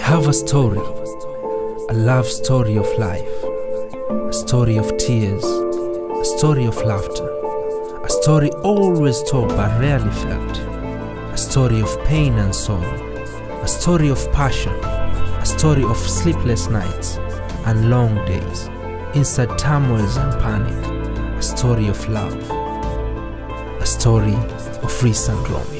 have a story, a love story of life, a story of tears, a story of laughter, a story always told but rarely felt, a story of pain and sorrow, a story of passion, a story of sleepless nights and long days, inside turmoils and panic, a story of love, a story of Risan Romeo.